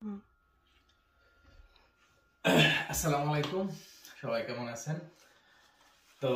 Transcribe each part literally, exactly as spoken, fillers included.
আসসালামু আলাইকুম, সবাই কেমন আছেন? তো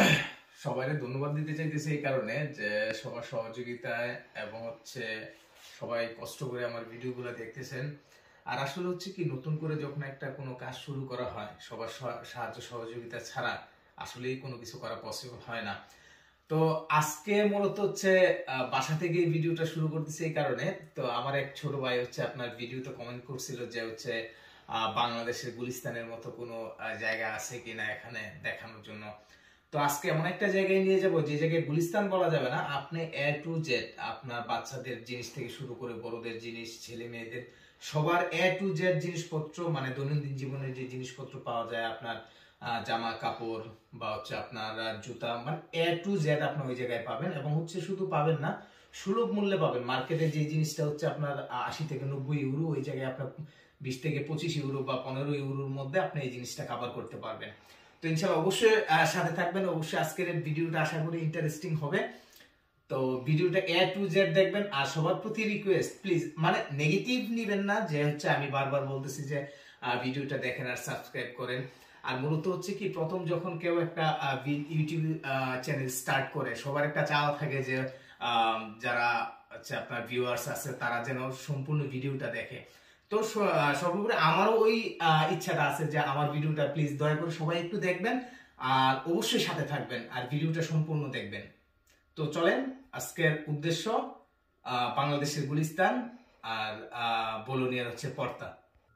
সবাইকে ধন্যবাদ দিতে চাইতেছি এই কারণে যে সবার সহযোগিতায় এবং হচ্ছে সবাই কষ্ট করে আমার ভিডিওগুলো দেখতেছেন। আর আসলে হচ্ছে কি, নতুন করে যখন একটা কোনো কাজ শুরু করা হয় সবার সাহায্য সহযোগিতা ছাড়া আসলেই কোনো কিছু করা পসিবল হয় না। তো আজকে মূলত হচ্ছে বাসা থেকে এই ভিডিওটা শুরু করতেছি এই কারণে। তো আমার এক ছোট ভাই হচ্ছে আপনার ভিডিওতে কমেন্ট করছিল যে হচ্ছে বাংলাদেশের গুলিস্তানের মতো কোনো জায়গা আছে কিনা এখানে দেখানোর জন্য। তো আজকে এমন একটা জায়গায় নিয়ে যাব যে জায়গায় গুলিস্তান বলা যাবে না, আপনি এ টু জেড আপনার বাচ্চাদের জিনিস থেকে শুরু করে বড়দের জিনিস, ছেলে মেয়েদের সবার এ টু জেড জিনিসপত্র, মানে দৈনন্দিন জীবনের যে জিনিসপত্র পাওয়া যায়, আপনার জামা কাপড় বা হচ্ছে আপনার জুতা, মানে এ টু জেড আপনি ওই জায়গায় পাবেন। এবং হচ্ছে শুধু পাবেন না, সুলভ মূল্যে পাবেন। মার্কেটে যে জিনিসটা হচ্ছে আপনার আশি থেকে নব্বই ইউরো, ওই জায়গায় আপনার বিশ থেকে পঁচিশ ইউরো বা পনেরো ইউরোর মধ্যে আপনি এই জিনিসটা কভার করতে পারবেন। তো ইনশাআল্লাহ অবশ্যই সাথে থাকবেন। অবশ্যই আজকের ভিডিওটা আশা করি ইন্টারেস্টিং হবে। তো ভিডিওটা এ টু জেড দেখবেন। আর সবার প্রতি রিকোয়েস্ট, প্লিজ মানে নেগেটিভ নিবেন না যে হচ্ছে আমি বারবার বলতেছি যে ভিডিওটা দেখেন আর সাবস্ক্রাইব করেন। আর মূলত হচ্ছে কি, প্রথম যখন কেউ একটা ইউটিউব চ্যানেল স্টার্ট করে সবার একটা চাওয়া থাকে যে যারা হচ্ছে আপনার ভিউয়ার্স আছে তারা যেন সম্পূর্ণ ভিডিওটা দেখে। তো সর্বোপরি আমারও ওই ইচ্ছাটা আছে যে আমার ভিডিওটা প্লিজ দয়া করে সবাই একটু দেখবেন আর অবশ্যই সাথে থাকবেন আর ভিডিওটা সম্পূর্ণ দেখবেন। তো চলেন, আজকের উদ্দেশ্য বাংলাদেশের গুলিস্তান আর বোলোনিয়ার হচ্ছে পর্তা।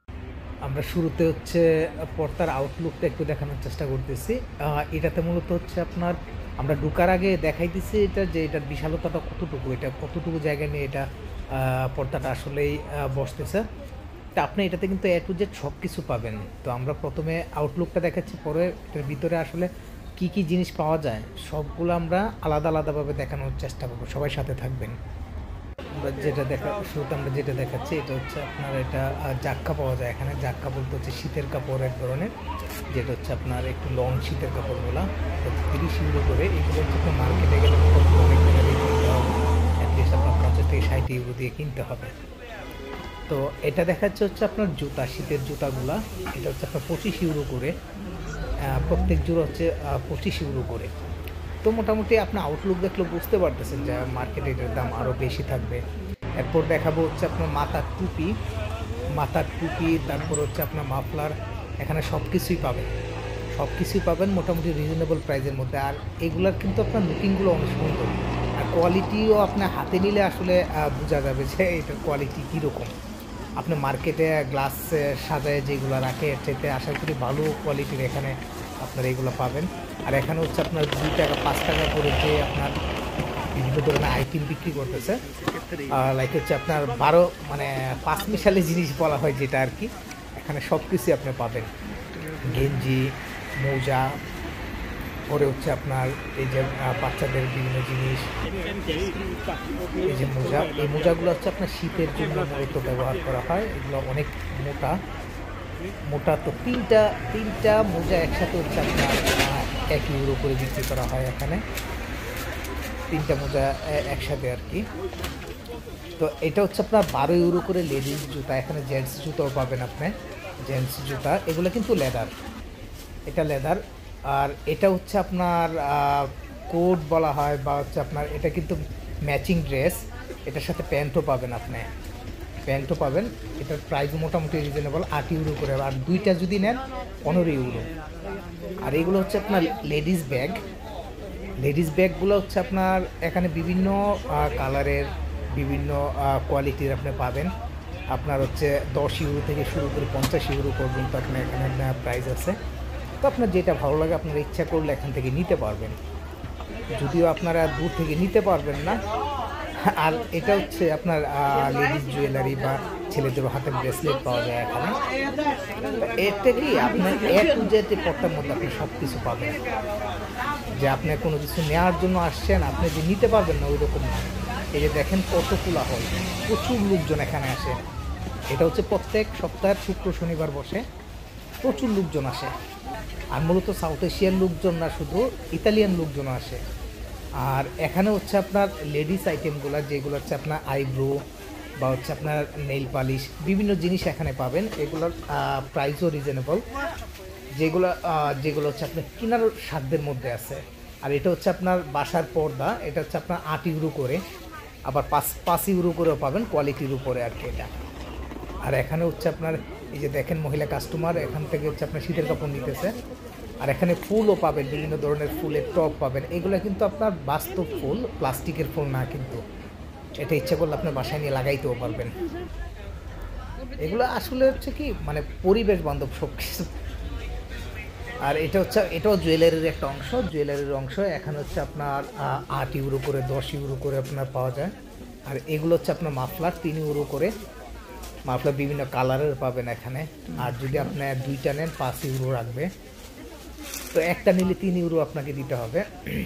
আমরা শুরুতে হচ্ছে পর্তার আউটলুকটা একটু দেখানোর চেষ্টা করতেছি। এটাতে মূলত হচ্ছে আপনার আমরা ঢুকার আগে দেখাইতেছি এটা যে এটার বিশালতাটা কতটুকু, এটা কতটুকু জায়গা নিয়ে এটা পর্দাটা আসলেই বসতেছে। তা আপনি এটাতে কিন্তু এ টু জেড সব কিছু পাবেন। তো আমরা প্রথমে আউটলুকটা দেখাচ্ছি, পরে এটার ভিতরে আসলে কি কি জিনিস পাওয়া যায় সবগুলো আমরা আলাদা আলাদাভাবে দেখানোর চেষ্টা করবো। সবাই সাথে থাকবেন। আমরা যেটা দেখা শুরুতে আমরা যেটা দেখাচ্ছি এটা হচ্ছে আপনার এটা জাক্কা পাওয়া যায় এখানে। জাক্কা বলতে হচ্ছে শীতের কাপড় এক ধরনের, যেটা হচ্ছে আপনার একটু লং শীতের কাপড়গুলো তিরিশ ইউরো করে। এগুলো হচ্ছে আপনার মার্কেটে গেলে অনেক টাকা দিয়ে কিনতে হবে, অ্যাটলিস্ট আপনার পঞ্চাশ থেকে ষাট ইউরো দিয়ে কিনতে হবে। তো এটা দেখাচ্ছে হচ্ছে আপনার জুতা, শীতের জুতাগুলা। এটা হচ্ছে আপনার পঁচিশ ইউরো করে, প্রত্যেক জোড়া হচ্ছে পঁচিশ ইউরো করে। তো মোটামুটি আপনি আউটলুক দেখলে বুঝতে পারতেছেন যে মার্কেটে এটার দাম আরও বেশি থাকবে। এরপর দেখাবো হচ্ছে আপনার মাথার টুপি, মাথার টুপি তারপর হচ্ছে আপনার মাফলার। এখানে সব কিছুই পাবেন, সব কিছুই পাবেন মোটামুটি রিজনেবল প্রাইসের মধ্যে। আর এগুলার কিন্তু আপনার লুকিংগুলো অনেক সুন্দর, আর কোয়ালিটিও আপনার হাতে নিলে আসলে বোঝা যাবে যে এটার কোয়ালিটি কীরকম। আপনি মার্কেটে গ্লাস সাজায় যেগুলো রাখে এর চাইতে আশা করি ভালো কোয়ালিটির এখানে আপনারা এগুলো পাবেন। আর এখানে হচ্ছে আপনার দুই টাকা পাঁচ টাকা করে যে আপনার বিভিন্ন ধরনের আইটেম বিক্রি করতেছে, লাইক হচ্ছে আপনার বারো মানে পাঁচ মিশালি জিনিস বলা হয় যেটা আর কি। এখানে সব কিছুই আপনি পাবেন, গেঞ্জি, মোজা, পরে হচ্ছে আপনার এই যে বাচ্চাদের বিভিন্ন জিনিস, এই যে মোজা, এই মোজাগুলো হচ্ছে আপনার শীতের জন্য মূলত ব্যবহার করা হয়। এগুলো অনেক মোটা মোটা তো তিনটা তিনটা মোজা একসাথে হচ্ছে আপনার এক ইউরো করে বিক্রি করা হয় এখানে, তিনটা মোজা একসাথে আর কি। তো এটা হচ্ছে আপনার বারো ইউরো করে লেডিস জুতা। এখানে জেন্টস জুতাও পাবেন আপনি, জেন্টস জুতা। এগুলো কিন্তু লেদার, এটা লেদার। আর এটা হচ্ছে আপনার কোট বলা হয় বা হচ্ছে আপনার এটা কিন্তু ম্যাচিং ড্রেস, এটার সাথে প্যান্টও পাবেন আপনি, প্যান্টও পাবেন। এটার প্রাইস মোটামুটি রিজনেবল, আট ইউরো করে। আর দুইটা যদি নেন পনেরো ইউরো। আর এগুলো হচ্ছে আপনার লেডিস ব্যাগ, লেডিস ব্যাগগুলো হচ্ছে আপনার এখানে বিভিন্ন কালারের বিভিন্ন কোয়ালিটির আপনি পাবেন। আপনার হচ্ছে দশ ইউরো থেকে শুরু করে পঞ্চাশ ইউরো পর্যন্ত আপনার এখানে প্রাইস আছে। তো আপনার যেটা ভালো লাগে আপনার ইচ্ছা করলে এখান থেকে নিতে পারবেন, যদিও আপনারা দূর থেকে নিতে পারবেন না। আর এটা হচ্ছে আপনার লেডিস জুয়েলারি বা ছেলেদের হাতের ব্রেসলেট পাওয়া যায় এখানে। এটা কি আপনার এ টু জেড পর্তার মধ্যে আপনি সব কিছু পাবেন, যে আপনি কোনো কিছু নেওয়ার জন্য আসছেন আপনি যে নিতে পারবেন না ওই রকম না। এই যে দেখেন কত খোলা হয়, প্রচুর লোকজন এখানে আসে। এটা হচ্ছে প্রত্যেক সপ্তাহের শুক্র শনিবার বসে, প্রচুর লোকজন আসে। আর মূলত সাউথ এশিয়ান লোকজন না, শুধু ইতালিয়ান লোকজন আসে। あ আর এখানে হচ্ছে আপনার লেডিস আইটেমগুলো যেগুলো হচ্ছে আপনার আইব্রো, তারপর হচ্ছে আপনার মাথার টুপি, তারপর হচ্ছে আপনার মাফলার, বা হচ্ছে আপনার নেইল পালিশ, বিভিন্ন জিনিস এখানে পাবেন। এগুলোর প্রাইসও রিজনেবল, যেগুলো যেগুলো হচ্ছে আপনার কেনার সাধ্যের মধ্যে আছে। আর এটা হচ্ছে আপনার বাসার পর্দা, এটা হচ্ছে আপনার আট ইউরো করে, আবার পাঁচ পাঁচ ইউরো করেও পাবেন কোয়ালিটির উপরে আর কি এটা। আর এখানে হচ্ছে আপনার এই যে দেখেন মহিলা কাস্টমার এখান থেকে হচ্ছে আপনার শীতের কাপড় নিতেছে। আর এখানে ফুলও পাবেন, বিভিন্ন ধরনের ফুলের টব পাবেন। এগুলো কিন্তু আপনার বাস্তব ফুল, প্লাস্টিকের ফুল না কিন্তু। এটা ইচ্ছা করলে আপনার বাসায় নিয়ে লাগাইতেও পারবেন। এগুলো আসলে হচ্ছে কি মানে পরিবেশ বান্ধব সব কিছু। আর এটা হচ্ছে এটাও জুয়েলারির একটা অংশ, জুয়েলারির অংশ। এখানে হচ্ছে আপনার আট ইউরো করে, দশ ইউরো করে আপনার পাওয়া যায়। আর এগুলো হচ্ছে আপনার মাফলার তিন ইউরো করে, মাফলার বিভিন্ন কালারের পাবেন এখানে। আর যদি আপনার দুইটা নেন পাঁচ ইউরো রাখবে, তো একটা নিলে তিন ইউরো আপনাকে দিতে হবে।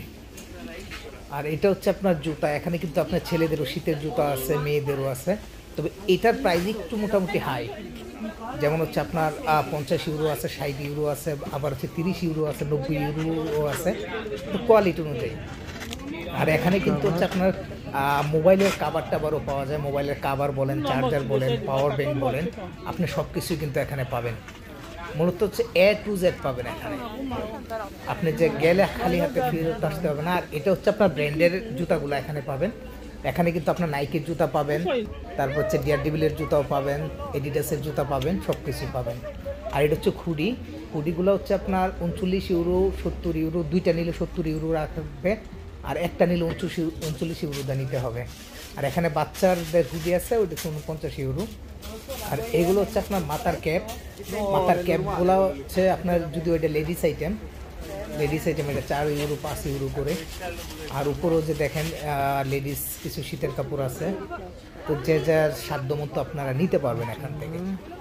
আর এটা হচ্ছে আপনার জুতা, এখানে কিন্তু আপনার ছেলেদেরও শীতের জুতা আছে, মেয়েদেরও আছে। তবে এটার প্রাইস একটু মোটামুটি হাই, যেমন হচ্ছে আপনার পঞ্চাশ ইউরো আছে, ষাট ইউরো আছে, আবার হচ্ছে তিরিশ ইউরো আছে, নব্বই ইউরো আছে, তো কোয়ালিটি অনুযায়ী। আর এখানে কিন্তু হচ্ছে আপনার মোবাইলের কাভার টাভারও পাওয়া যায়, মোবাইলের কাভার বলেন, চার্জার বলেন, পাওয়ার ব্যাংক বলেন, আপনি সব কিছুই কিন্তু এখানে পাবেন। মূলত হচ্ছে এ টু জেড পাবেন এখানে, আপনি যে গেলে খালি হাতে ফেরত আসতে হবে না। আর এটা হচ্ছে আপনার ব্র্যান্ডের জুতাগুলো এখানে পাবেন। এখানে কিন্তু আপনার নাইকের জুতা পাবেন, তারপর হচ্ছে ডিয়ারডেভিলের জুতাও পাবেন, এডিডাসের জুতা পাবেন, সব কিছুই পাবেন। আর এটা হচ্ছে খুডি, খুডিগুলো হচ্ছে আপনার উনচল্লিশ ইউরো, সত্তর ইউরো, দুইটা নিলে সত্তর ইউরো রাখবে, আর একটা নিলে উনচল্লিশ উনচল্লিশ ইউরো দা নিতে হবে। আর এখানে বাচ্চাদের হুডি আছে, ওইটা হচ্ছে উনপঞ্চাশ ইউরো। আর এগুলো হচ্ছে আপনার মাথার ক্যাপ, মাথার ক্যাপগুলো হচ্ছে আপনার যদি ওইটা লেডিস আইটেম, লেডিস আইটেম এটা চার ইউরো পাঁচ ইউরো করে। আর উপরেও যে দেখেন লেডিস কিছু শীতের কাপড় আছে, তো যে যার সাধ্য মতো আপনারা নিতে পারবেন এখান থেকে।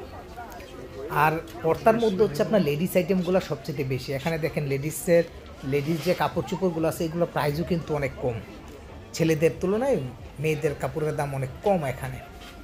আর পর্তার মধ্যে হচ্ছে আপনার লেডিস আইটেমগুলো সবচেয়ে বেশি। এখানে দেখেন লেডিসের লেডিস যে কাপড় চোপড়গুলো আছে এগুলো প্রাইসও কিন্তু অনেক কম, ছেলেদের তুলনায় মেয়েদের কাপড়ের দাম অনেক কম এখানে।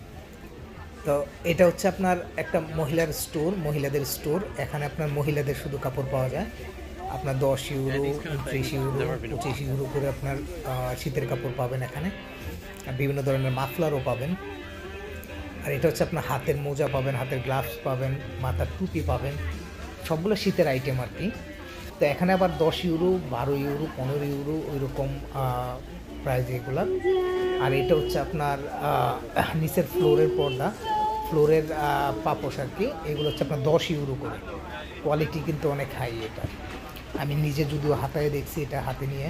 তো এটা হচ্ছে আপনার একটা মহিলার স্টোর, মহিলাদের স্টোর। এখানে আপনার মহিলাদের শুধু কাপড় পাওয়া যায়। আপনার দশ ইউরো, উনত্রিশ ইউরো, পঁচিশ ইউরো করে আপনার শীতের কাপড় পাবেন এখানে। আর বিভিন্ন ধরনের মাফলারও পাবেন। আর এটা হচ্ছে আপনার হাতের মোজা পাবেন, হাতের গ্লাভস পাবেন, মাথার টুপি পাবেন, সবগুলো শীতের আইটেম আর কি। তো এখানে আবার দশ ইউরো, বারো ইউরো, পনেরো ইউরো ওই রকম প্রাইস এগুলা। আর এটা হচ্ছে আপনার নিচের ফ্লোরের পর্দা, ফ্লোরের পাপোশ আর কি, এগুলো হচ্ছে আপনার দশ ইউরো করে। কোয়ালিটি কিন্তু অনেক হাই এটা, আমি নিজে যদিও হাতায় দেখছি, এটা হাতে নিয়ে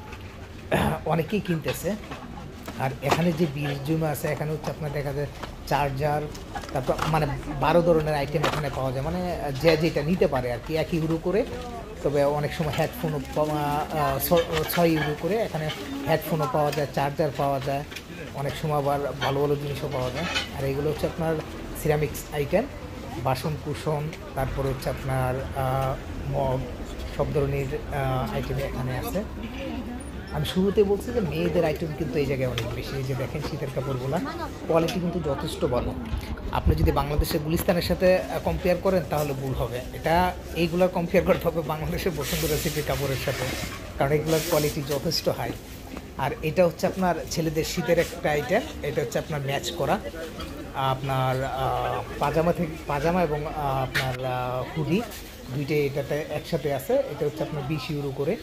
অনেকেই কিনতেছে। আর এখানে যে বিজুমা আছে, এখানে হচ্ছে আপনার দেখা যায় চার্জার, তারপর মানে বারো ধরনের আইটেম এখানে পাওয়া যায়, মানে যে যেটা নিতে পারে আর কি, এক ইউরো করে। তবে অনেক সময় হেডফোনও ছয় ইউরো করে এখানে হেডফোনও পাওয়া যায়, চার্জার পাওয়া যায়, অনেক সময় আবার ভালো ভালো জিনিসও পাওয়া যায়। আর এগুলো হচ্ছে আপনার সিরামিক্স আইটেম, বাসন কুসন, তারপরে হচ্ছে আপনার মগ, সব ধরনের আইটেম এখানে আছে। আমি শুরুতে বলছি যে মেয়েদের আইটেম কিন্তু এই জায়গায় অনেক বেশি। এই যে দেখেন শীতের কাপড়গুলো কোয়ালিটি কিন্তু যথেষ্ট ভালো। আপনি যদি বাংলাদেশের গুলিস্তানের সাথে কম্পেয়ার করেন তাহলে ভুল হবে, এটা এইগুলোর কম্পেয়ার করতে হবে বাংলাদেশের বসুন্ধরা সিটির কাপড়ের সাথে, কারণ এগুলোর কোয়ালিটি যথেষ্ট হাই। আর এটা হচ্ছে আপনার ছেলেদের শীতের একটা আইটেম, এটা হচ্ছে আপনার ম্যাচ করা, আপনার পাজামা থেকে পাজামা এবং আপনার হুডি দুইটাই এটাতে একসাথে আছে। এটা হচ্ছে আপনার বিশ ইউরো করে।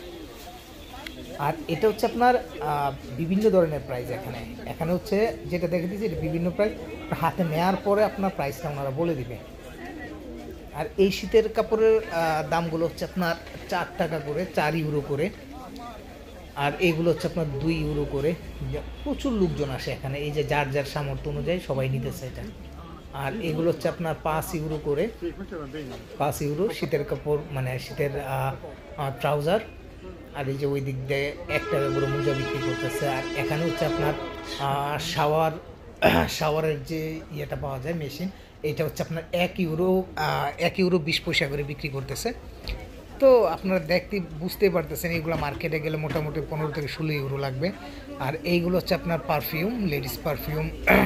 আর এটা হচ্ছে আপনার বিভিন্ন ধরনের প্রাইস এখানে, এখানে হচ্ছে যেটা দেখে দিচ্ছি এটা বিভিন্ন প্রাইস, হাতে নেওয়ার পরে আপনার প্রাইসটা ওনারা বলে দিবে। আর এই শীতের কাপড়ের দামগুলো হচ্ছে আপনার চার টাকা করে, চার ইউরো করে। আর এইগুলো হচ্ছে আপনার দুই ইউরো করে। প্রচুর লোকজন আসে এখানে, এই যে যার যার সামর্থ্য অনুযায়ী সবাই নিতেছে এটা। আর এগুলো হচ্ছে আপনার পাঁচ ইউরো করে, পাঁচ ইউরো শীতের কাপড়, মানে শীতের ট্রাউজার। আর এই যে ওই দিক দিয়ে এক টাকা করে মোজা বিক্রি করতেছে। আর এখানে হচ্ছে আপনার শাওয়ার শাওয়ারের যে ইয়েটা পাওয়া যায় মেশিন, এটা হচ্ছে আপনার এক ইউরো এক ইউরো বিশ পয়সা করে বিক্রি করতেছে। তো আপনারা দেখতে বুঝতেই পারতেছেন এগুলো মার্কেটে গেলে মোটামুটি পনেরো থেকে ষোলো ইউরো লাগবে। আর এইগুলো হচ্ছে আপনার পারফিউম, লেডিস পারফিউম।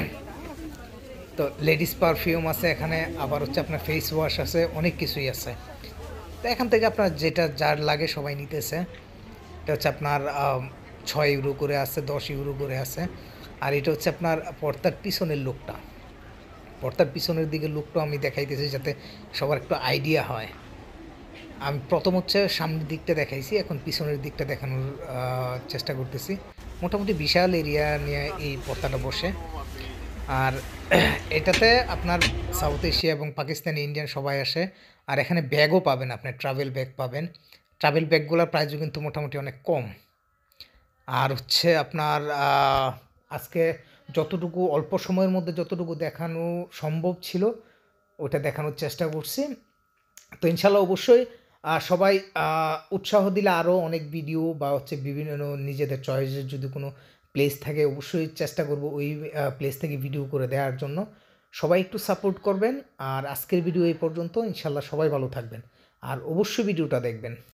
তো লেডিস পারফিউম আছে এখানে, আবার হচ্ছে আপনার ফেস ওয়াশ আছে, অনেক কিছুই আছে। তো এখান থেকে আপনার যেটা যার লাগে সবাই নিতেছে। এটা হচ্ছে আপনার ছয় ইউরো করে আছে, দশ ইউরো করে আছে। আর এটা হচ্ছে আপনার পর্দার পিছনের লুকটা। পর্দার পিছনের দিকে লুকটা আমি দেখাইতেছি যাতে সবার একটু আইডিয়া হয়। আমি প্রথম হচ্ছে সামনের দিকটা দেখাইছি, এখন পিছনের দিকটা দেখানোর আহ, চেষ্টা করতেছি। মোটামুটি বিশাল এরিয়া নিয়ে এই পর্দাটা বসে। আর এটাতে আপনার সাউথ এশিয়া এবং পাকিস্তানি ইন্ডিয়ান সবাই আসে। আর এখানে ব্যাগও পাবেন, আপনি ট্রাভেল ব্যাগ পাবেন। ট্রাভেল ব্যাগগুলোর প্রাইসও কিন্তু মোটামুটি অনেক কম। আর হচ্ছে আপনার আহ, আজকে যতটুকু অল্প সময়ের মধ্যে যতটুকু দেখানো সম্ভব ছিল ওটা দেখানোর চেষ্টা করছি। তো ইনশাল্লাহ অবশ্যই আহ, সবাই আহ, উৎসাহ দিলে আরও অনেক ভিডিও বা হচ্ছে বিভিন্ন নিজেদের চয়েসের যদি কোনো প্লেস থাকে অবশ্যই চেষ্টা করব ওই প্লেস থেকে ভিডিও করে দেওয়ার জন্য। সবাই একটু সাপোর্ট করবেন। আর আজকের ভিডিও এই পর্যন্ত, ইনশাল্লাহ সবাই ভালো থাকবেন আর অবশ্যই ভিডিওটা দেখবেন।